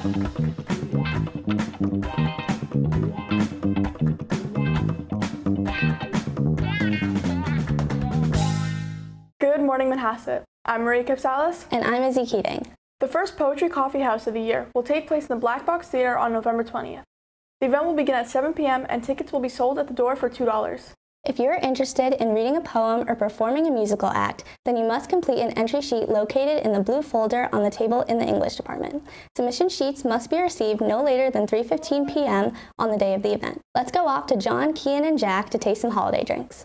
Good morning, Manhasset. I'm Maria Capsalis. And I'm Izzy Keating. The first Poetry Coffee House of the year will take place in the Black Box Theater on November 20th. The event will begin at 7 p.m. and tickets will be sold at the door for $2. If you're interested in reading a poem or performing a musical act, then you must complete an entry sheet located in the blue folder on the table in the English department. Submission sheets must be received no later than 3:15 p.m. on the day of the event. Let's go off to John, Kian, and Jack to taste some holiday drinks.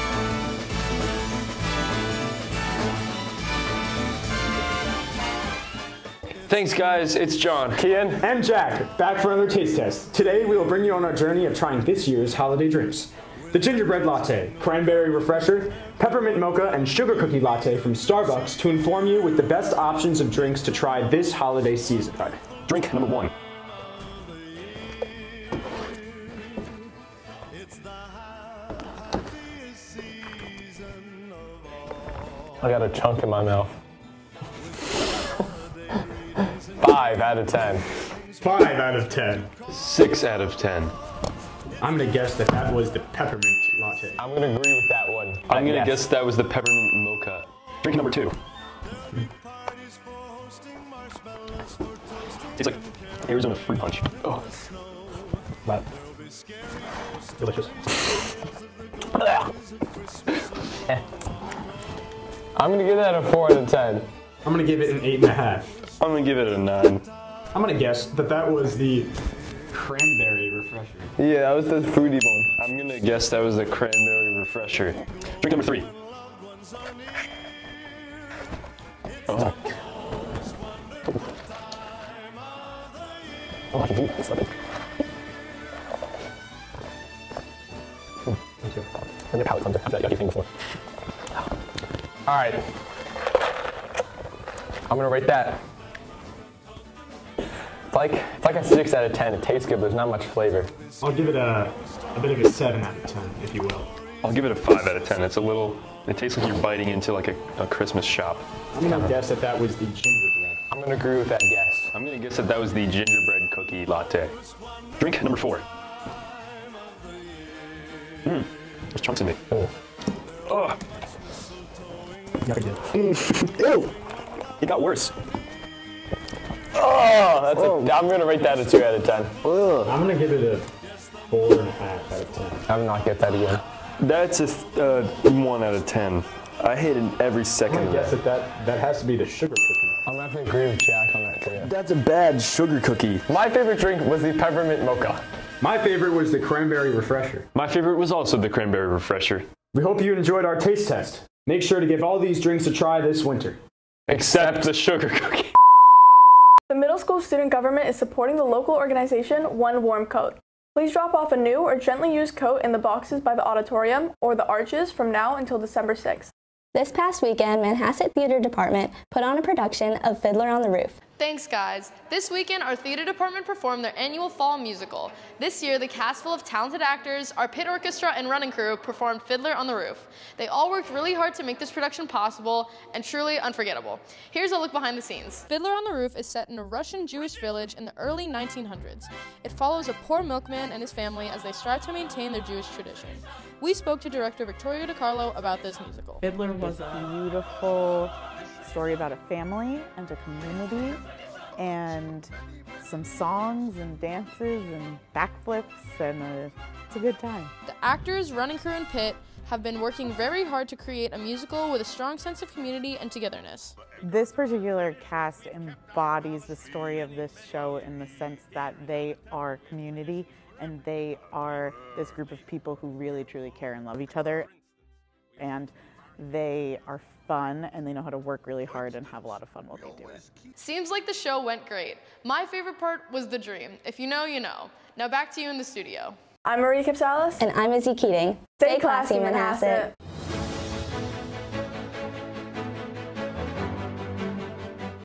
Thanks guys, it's John, Kian, and Jack, back for another taste test. Today we will bring you on our journey of trying this year's holiday drinks. The gingerbread latte, cranberry refresher, peppermint mocha, and sugar cookie latte from Starbucks to inform you with the best options of drinks to try this holiday season. All right, drink number 1. I got a chunk in my mouth. 5 out of 10. 5 out of 10. 6 out of 10. I'm gonna guess that that was the peppermint latte. I'm gonna agree with that one. I'm gonna guess that was the peppermint mocha. Drink number 2. Tastes like Arizona fruit punch. Oh. Wow. Delicious. I'm gonna give that a 4 out of 10. I'm gonna give it an 8.5. I'm gonna give it a 9. I'm gonna guess that that was the cranberry refresher. Yeah, that was the fruity one. I'm gonna guess that was the cranberry refresher. Drink number 3. Oh. Oh, I can do this. Thank you. And your palate cleanser after that yucky thing before. All right. I'm gonna rate that. It's like a 6 out of 10. It tastes good, but there's not much flavor. I'll give it a bit of a 7 out of 10, if you will. I'll give it a 5 out of 10. It tastes like you're biting into like a Christmas shop. I'm gonna guess that that was the gingerbread. I'm gonna agree with that guess. I'm gonna guess that that was the gingerbread cookie latte. Drink number 4. There's chunks in me. Oh. Yeah, I did. Ew. It got worse. Oh, I'm gonna rate that a 2 out of 10. I'm gonna give it a 4.5 out of 10. I will not get that again. That's a 1 out of 10. I hated every second I'm of gonna guess that. that has to be the sugar cookie. I'm gonna have to agree with Jack on that too. That's a bad sugar cookie. My favorite drink was the peppermint mocha. My favorite was the cranberry refresher. My favorite was also the cranberry refresher. We hope you enjoyed our taste test. Make sure to give all these drinks a try this winter. Except the sugar cookie. The middle school student government is supporting the local organization One Warm Coat. Please drop off a new or gently used coat in the boxes by the auditorium or the arches from now until December 6th. This past weekend, Manhasset Theater Department put on a production of Fiddler on the Roof. Thanks, guys. This weekend, our theater department performed their annual fall musical. This year, the cast full of talented actors, our pit orchestra, and running crew performed Fiddler on the Roof. They all worked really hard to make this production possible and truly unforgettable. Here's a look behind the scenes. Fiddler on the Roof is set in a Russian Jewish village in the early 1900s. It follows a poor milkman and his family as they strive to maintain their Jewish tradition. We spoke to director Victoria DiCarlo about this musical. Fiddler was a beautiful story about a family and a community and some songs and dances and backflips, and it's a good time. The actors, running crew, and pit have been working very hard to create a musical with a strong sense of community and togetherness. This particular cast embodies the story of this show in the sense that they are community and they are this group of people who really truly care and love each other, and they are fun and they know how to work really hard and have a lot of fun while they do it. Seems like the show went great. My favorite part was the dream. If you know, you know. Now back to you in the studio. I'm Maria Capsalis. And I'm Izzy Keating. Stay classy, Manhasset.